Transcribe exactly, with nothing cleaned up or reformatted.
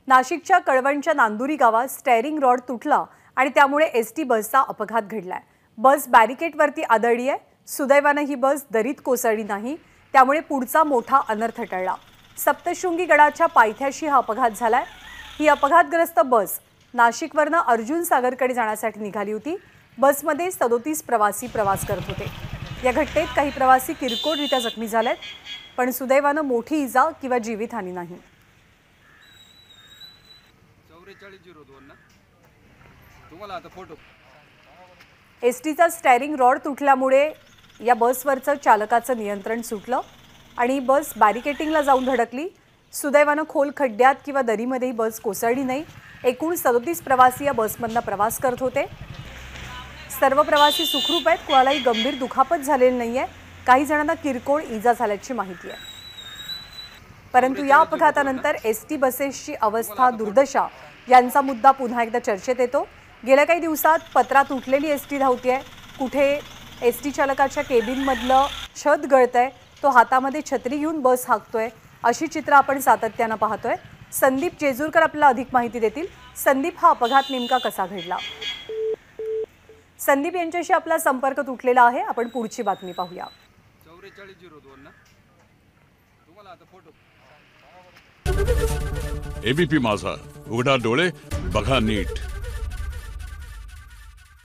नाशिकच्या कळवणच्या नांदुरी गावात steering rod तुटला आणि त्यामुळे एसटी बसचा अपघात घडलाय। बस बॅरिकेडवरती आदळली आहे। सुदैवाने ही बस दरीत कोसळली नाही, त्यामुळे पुढचा मोठा अनर्थ टळला। सप्तशृंगी गडाच्या पायथ्याशी हा अपघात झालाय। ही अपघातग्रस्त बस नाशिकवरून अर्जुन सागरकडे जाण्यासाठी निघाली होती। बसमध्ये सदोतीस प्रवासी प्रवास करत होते। या घटनेत काही प्रवासी किरकोळरित्या जखमी झालेत, पण सुदैवाने मोठी इजा किंवा जीवितहानी नाही। एसटीचा स्टेअरिंग रॉड तुटल्यामुळे या बसवरचं चालकाचं नियंत्रण सुटलं आणि बस बॅरिकेटिंगला जाऊन धडकली। सुदैवाने खोल खड्ड्यात किंवा दरीमध्ये बस कोसळली नाही। एकूण सदोतीस प्रवासी या बसमधून प्रवास करत होते। सर्व प्रवासी सुखरूप आहेत, कोणालाही गंभीर दुखापत झालेली नाहीये। काही जणांना किरकोळ इजा झाल्याची माहिती आहे। परंतु या अपघातानंतर एसटी बसेसची अवस्था दुर्दशा यांचा मुद्दा पुन्हा एकदा चर्चेत येतो। गेल्या काही दिवसात पत्रा तुटलेली एसटी धावतीये, कुठे एसटी चालकाच्या केबिनमधलं छत गळतंय, तो हातामध्ये छत्री घेऊन बस हाकतोय, अशी चित्र आपण सातत्याने पाहतोय। संदीप जेजूरकर आपल्याला अधिक माहिती देतील। संदीप, हा अपघात नेमका कसा घडला? संदीप यांच्याशी आपला संपर्क तुटलेला आहे, आपण पुढची बातमी पाहूया। एबीपी माझा, उघडा डोळे बघा नीट।